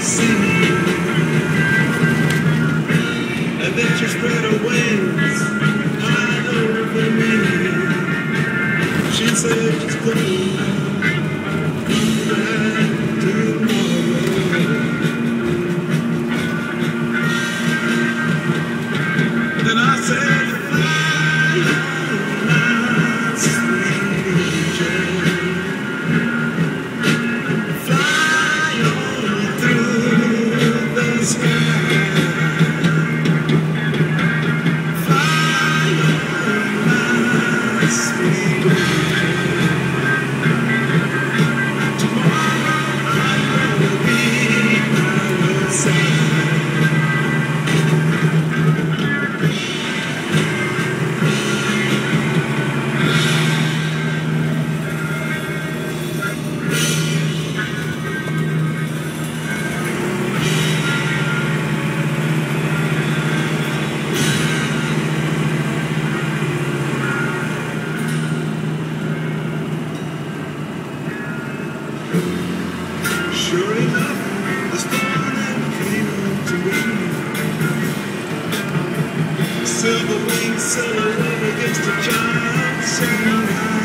sea. And then she spread her wings high over me. She said she's going back tomorrow. And I said, fly on, my sweet angel. Fly on through the sky. Fly on, my sweet angel. Tomorrow I will be by your side. Sure enough, the storm came up to me. Silver wings silhouette against the giant sun.